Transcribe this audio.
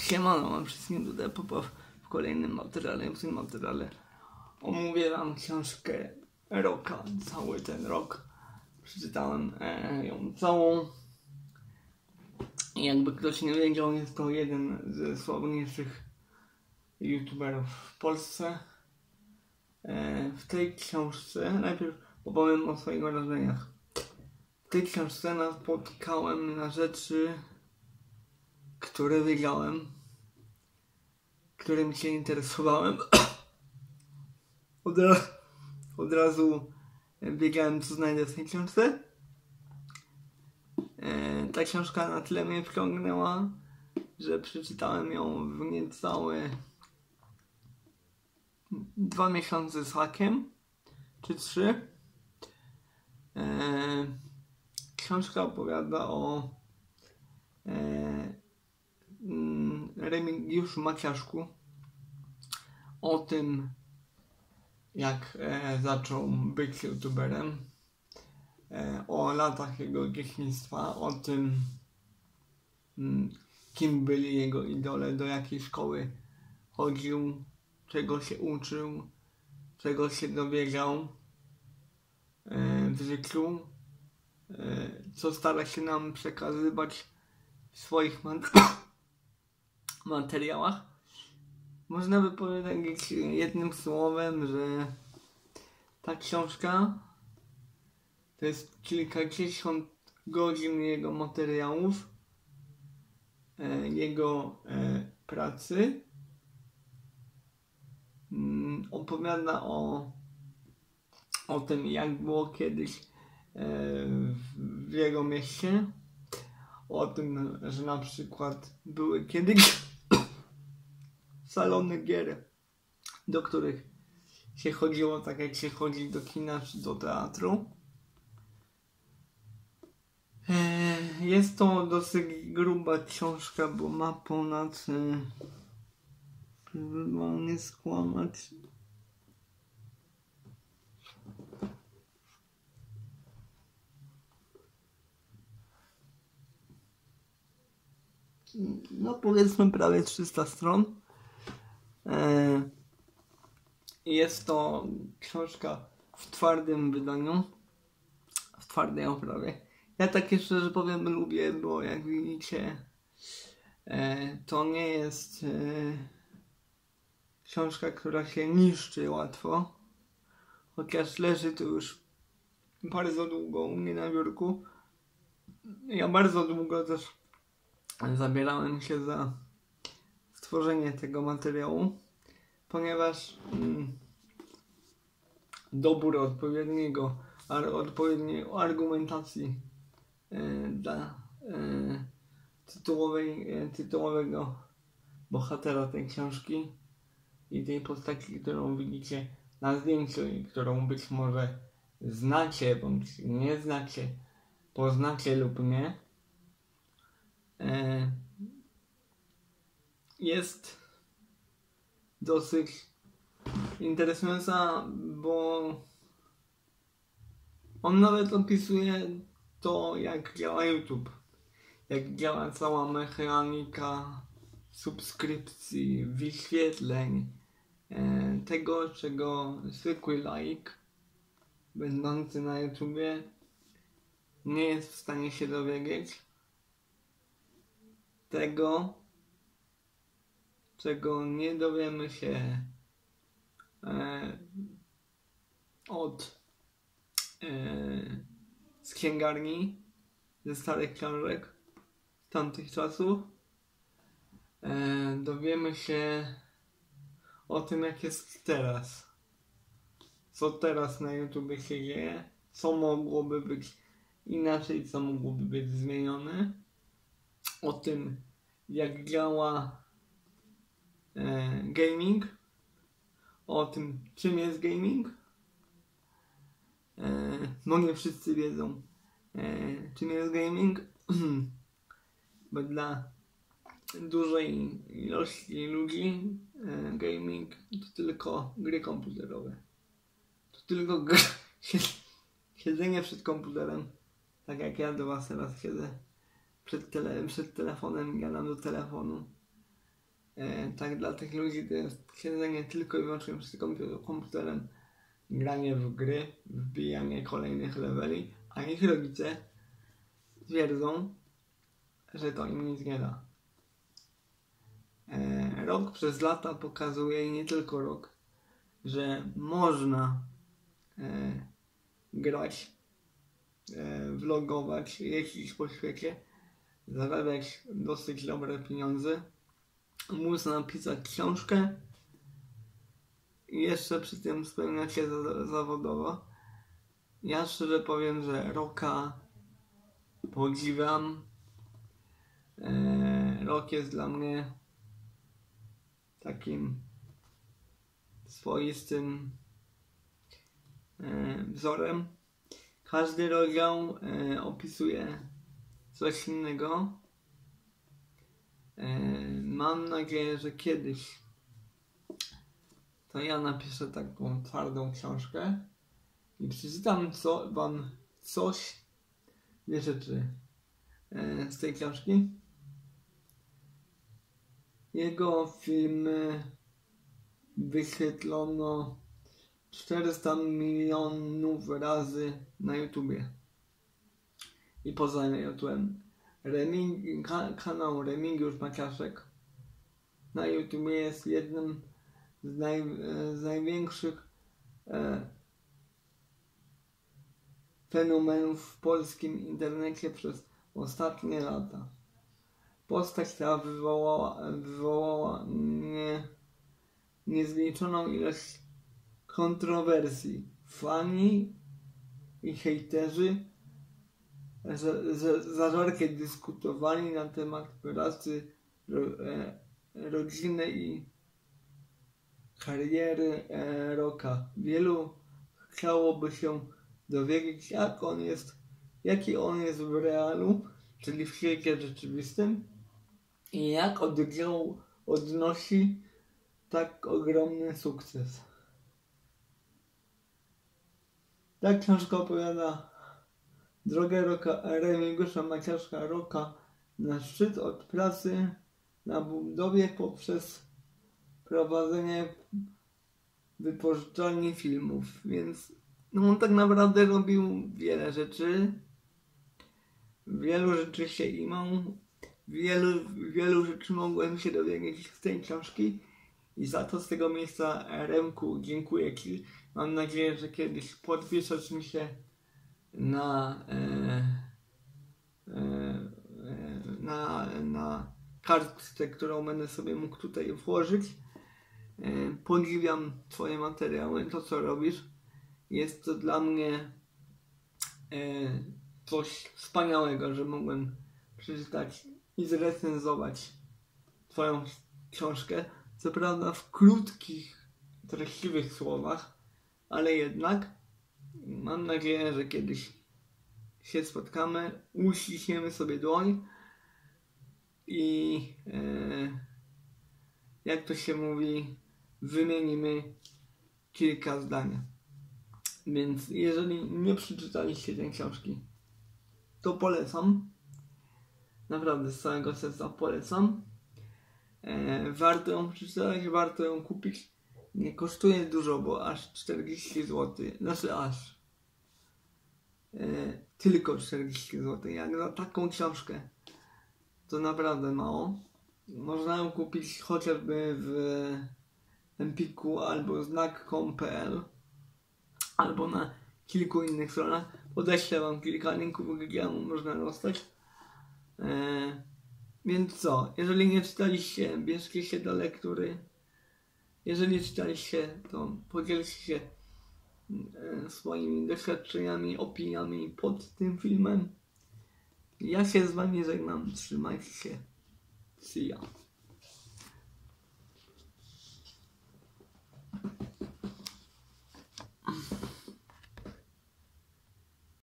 Siemano, mam wszystkim tutaj Popow w kolejnym materiale. W tym materiale omówię wam książkę Roka, cały ten rok. Przeczytałem ją całą. Jakby ktoś nie wiedział, jest to jeden ze sławniejszych youtuberów w Polsce. W tej książce, najpierw opowiem o swoich wrażeniach. W tej książce napotkałem na rzeczy, które wiedziałem, którymi się interesowałem. Od razu wiedziałem, co znajdę w tej książce. Ta książka na tyle mnie wciągnęła, że przeczytałem ją w niecałe 2 miesiące z hakiem, czy 3. Książka opowiada o Remigiuszu Maciaszku, o tym, jak zaczął być youtuberem, o latach jego dzieciństwa, o tym, kim byli jego idole, do jakiej szkoły chodził, czego się uczył, czego się dowiedział w życiu, co stara się nam przekazywać w swoich materiałach. Można by powiedzieć jednym słowem, że ta książka to jest kilkadziesiąt godzin jego materiałów, jego pracy. Opowiada o tym, jak było kiedyś w jego mieście, o tym, że na przykład były kiedyś salony gier, do których się chodziło tak jak się chodzi do kina czy do teatru. Jest to dosyć gruba książka, bo ma ponad, żeby nie skłamać, no powiedzmy prawie 300 stron. Jest to książka w twardym wydaniu, w twardej oprawie. Ja tak jeszcze, że powiem, lubię, bo jak widzicie, to nie jest książka, która się niszczy łatwo, chociaż leży to już bardzo długo u mnie na biurku. Ja bardzo długo też zabierałem się za stworzenie tego materiału, ponieważ dobór odpowiedniej argumentacji dla tytułowego bohatera tej książki i tej postaci, którą widzicie na zdjęciu i którą być może znacie bądź nie znacie, poznacie lub nie, jest dosyć interesująca, bo on nawet opisuje to, jak działa YouTube, jak działa cała mechanika subskrypcji, wyświetleń, tego, czego zwykły laik będący na YouTubie nie jest w stanie się dowiedzieć, tego, czego nie dowiemy się z księgarni, ze starych książek z tamtych czasów. Dowiemy się o tym, jak jest teraz, co teraz na YouTube się dzieje, co mogłoby być inaczej, co mogłoby być zmienione, o tym, jak działa gaming, o tym, czym jest gaming. No nie wszyscy wiedzą, czym jest gaming, bo dla dużej ilości ludzi gaming to tylko gry komputerowe. To tylko siedzenie przed komputerem, tak jak ja do was teraz siedzę przed telefonem, gadam do telefonu. Tak dla tych ludzi to jest siedzenie tylko i wyłącznie przed komputerem, granie w gry, wbijanie kolejnych leveli, a ich rodzice twierdzą, że to im nic nie da. Rok przez lata pokazuje, i nie tylko rok, że można grać, vlogować, jeździć po świecie, zarabiać dosyć dobre pieniądze, móc napisać książkę i jeszcze przy tym spełniać się zawodowo. Ja szczerze powiem, że Rocka podziwiam. Rock jest dla mnie takim swoistym wzorem. Każdy rozdział opisuje coś innego. Mam nadzieję, że kiedyś to ja napiszę taką twardą książkę i przeczytam wam coś, dwie rzeczy z tej książki. Jego filmy wyświetlono 400 milionów razy na YouTubie i poza YouTube'em. Kanał Remigiusz Maciaszek na YouTubie jest jednym z największych fenomenów w polskim internecie przez ostatnie lata. Postać ta wywołała niezliczoną ilość kontrowersji. Fani i hejterzy zażarcie dyskutowali na temat pracy, rodziny i kariery Rocka. Wielu chciałoby się dowiedzieć, jaki on jest w realu, czyli w świecie rzeczywistym, i jak odnosi tak ogromny sukces. Ta książka opowiada drogę Remigiusza Maciaszka Rocka na szczyt, od pracy na budowie poprzez prowadzenie wypożyczalni filmów, więc on tak naprawdę robił wiele rzeczy. Wielu rzeczy się imał, wielu rzeczy mogłem się dowiedzieć z tej książki i za to z tego miejsca, Remku, dziękuję Ci. Mam nadzieję, że kiedyś podpiszesz mi się na kartce, którą będę sobie mógł tutaj włożyć. Podziwiam Twoje materiały, to co robisz. Jest to dla mnie coś wspaniałego, że mogłem przeczytać i zrecenzować Twoją książkę. Co prawda w krótkich, treściwych słowach, ale jednak mam nadzieję, że kiedyś się spotkamy, uściśniemy sobie dłoń i jak to się mówi, wymienimy kilka zdań. Więc jeżeli nie przeczytaliście tej książki, to polecam. Naprawdę z całego serca polecam. Warto ją przeczytać, warto ją kupić. Nie kosztuje dużo, bo aż 40 zł. Znaczy aż. Tylko 40 zł. Jak za taką książkę, to naprawdę mało. Można ją kupić chociażby w Empiku albo znak.com.pl albo na kilku innych stronach. Podeślę wam kilka linków, gdzie ją można dostać. Więc co? Jeżeli nie czytaliście, bierzcie się do lektury. Jeżeli czytaliście, to podzielcie się swoimi doświadczeniami, opiniami pod tym filmem. Ja się z wami żegnam. Trzymajcie się. See ya.